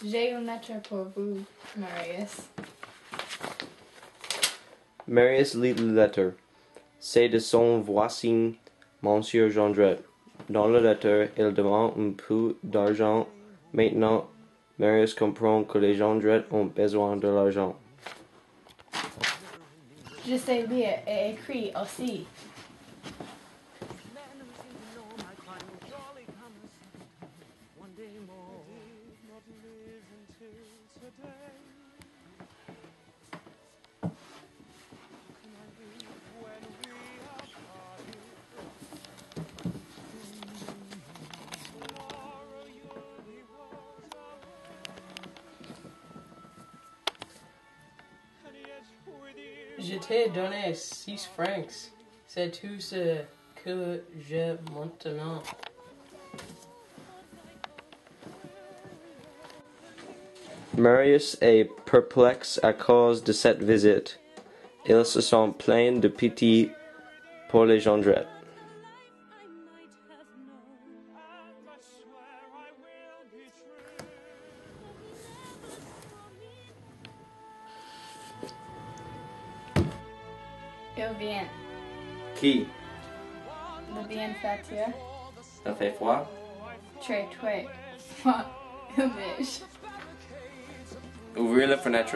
J'ai une lettre pour vous, Marius. Marius lit la lettre. C'est de son voisin, Monsieur Jondrette. Dans la lettre, il demande un peu d'argent. Maintenant, Marius comprend que les Jondrette ont besoin de l'argent. Je sais lire et écrire aussi. Je t'ai donné 6 francs. C'est tout ce que j'ai maintenant. Marius est perplexe à cause de cette visite. Il se sent plein de pitié pour les Jondrette. Il vient. Qui? Le bienfaiteur. Ça fait froid? Très, très froid. Il neige. Ouvrez la fenêtre.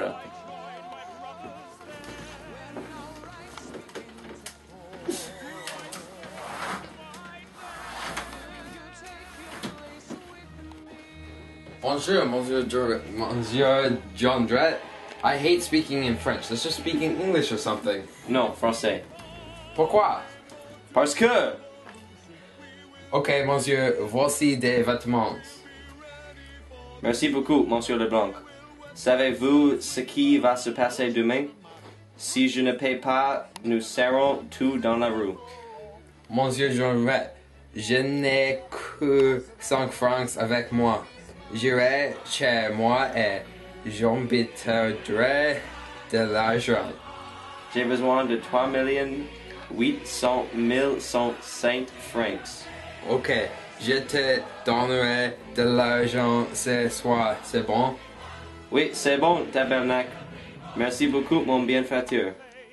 Bonjour, Monsieur Jondrette. I hate speaking in French. Let's just speak in English or something. Non, français. Pourquoi? Parce que... Ok, monsieur, voici des vêtements. Merci beaucoup, Monsieur Leblanc. Savez-vous ce qui va se passer demain? Si je ne paie pas, nous serons tous dans la rue. Monsieur Jondrette, je n'ai que 5 francs avec moi. J'irai chez moi et j'embêterai de l'argent. J'ai besoin de 3 800 105 francs. Ok, je te donnerai de l'argent ce soir, c'est bon? Oui, c'est bon, tabernacle. Merci beaucoup, mon bienfaiteur.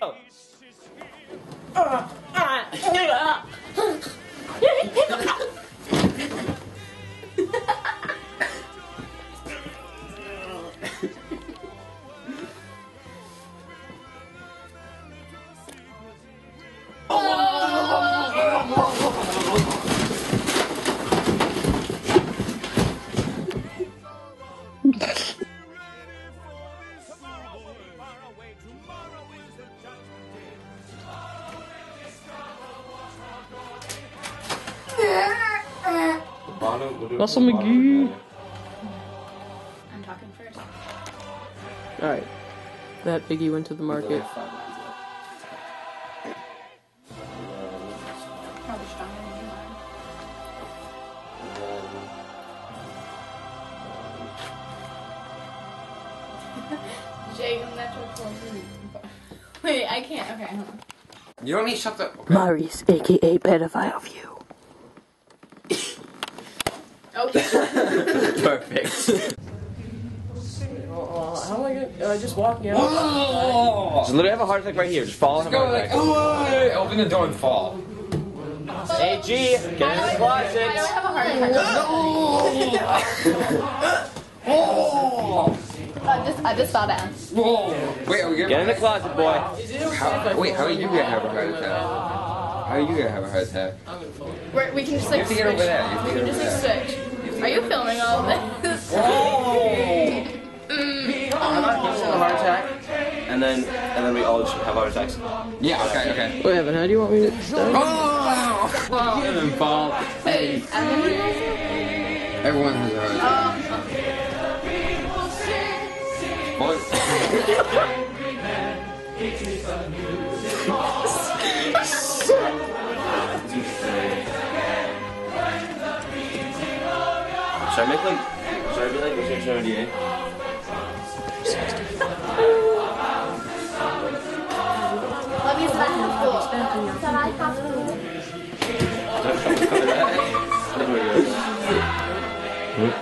Russell McGee. I'm talking first. Alright. That piggy went to the market. Probably stronger than you are. J'ai une lettre pour vous. Wait, I can't. Okay, hold on. You don't need shut the... Okay. Marius, aka pedophile view. Okay. Perfect. How am I gonna just walking out? Just literally have a heart attack right here. Just fall and have a Go heart like, attack. open the door and fall. Hey, G, get in the I don't closet. have a heart attack. I just fell down. Whoa! Wait, are we Get in the closet, boy. how are you gonna have a heart attack? How are you gonna have a heart attack? We can just like You have to get switch. over there. You have to We get can over just there. like switch. Are you filming all of this? How about you have a heart attack, and then we all just have heart attacks. Yeah. Okay. Wait, Evan, how do you want me to start? Oh! And then fall. Hey, Everyone has a heart attack. Should I be like Mr. Chaudier? love you, Sarai Cool. There we go.